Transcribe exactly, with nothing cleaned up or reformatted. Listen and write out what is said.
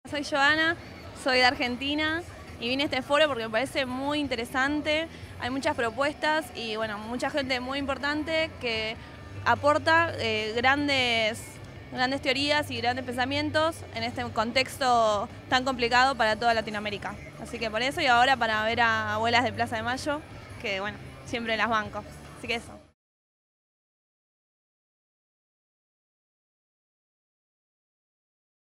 Soy Joana, soy de Argentina y vine a este foro porque me parece muy interesante. Hay muchas propuestas y bueno, mucha gente muy importante que aporta eh, grandes, grandes teorías y grandes pensamientos en este contexto tan complicado para toda Latinoamérica. Así que por eso y ahora para ver a Abuelas de Plaza de Mayo, que bueno, siempre las banco. Así que eso.